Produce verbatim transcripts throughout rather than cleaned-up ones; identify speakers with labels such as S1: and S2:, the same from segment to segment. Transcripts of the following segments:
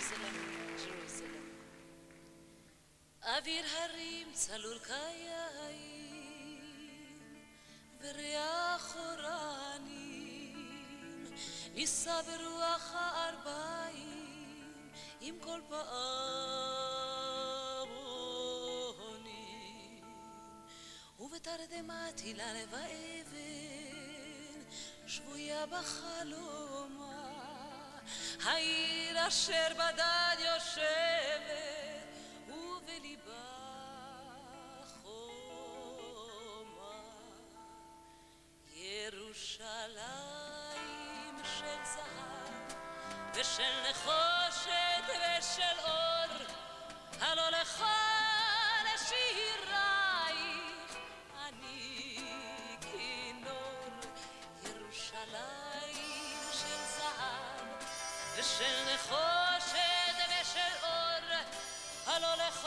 S1: Jerusalem, Jerusalem. אוויר הרים צלול קיים וריח אורנים נישא ברוח הארבעים עם כל פעמונים ובתרדמת הילה לב האבן שבויה בחלומה העיר אשר בדד יושבת ובליבה חומה ירושלים של זהב ושל נחושת ושל אור הלא לך לשירייך אני כינור ירושלים של זהב ושל נחושת ושל אור הלא לך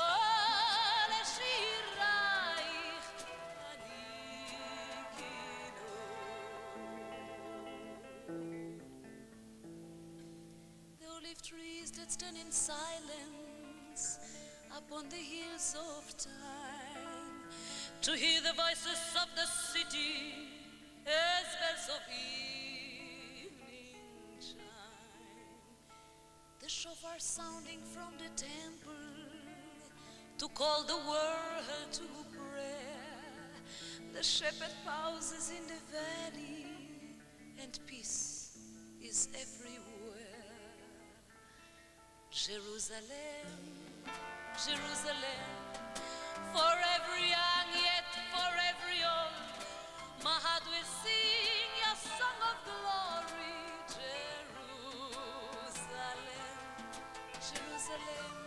S1: לשירייך אני כינור The olive trees that stand in silence upon the hills of time to hear the voices of the city as bells of evening chime the shofar sounding from the temple to call the world to prayer the shepherd pauses in the valley and peace is everywhere Jerusalem Jerusalem for every young yet for every old my heart will sing your song of glory Jerusalem Jerusalem